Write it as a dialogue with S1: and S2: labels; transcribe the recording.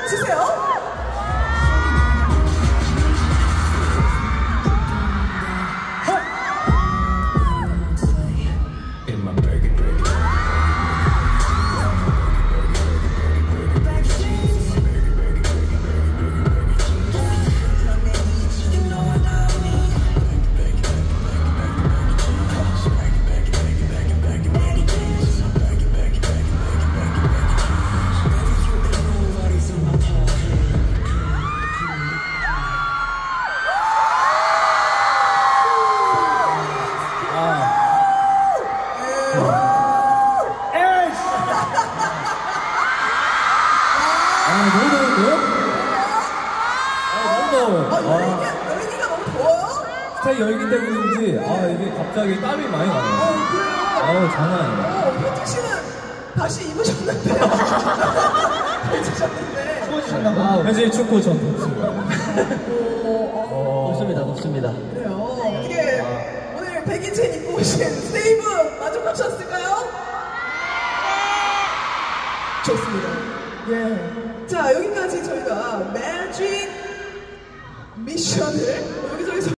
S1: 주세요.
S2: 너무 더운데요? 너무 더워요.
S1: 열기가 너무 더워요?
S2: 스타일 열기 때문인지, 이게 갑자기 땀이 많이 나네요. 장난 아니에요.
S1: 현진 씨는 다시 입으셨는데. 입으셨는데.
S2: 추워지셨나봐요. 현진이 춥고 전 덥습니다.
S3: 덥습니다.
S1: 그래요. 어떻게 오늘 백인첸 입고 오신 스테이브 만족하셨을까요? 좋습니다. 예. 자, 여기까지 저희가 매직 미션을 여기저기서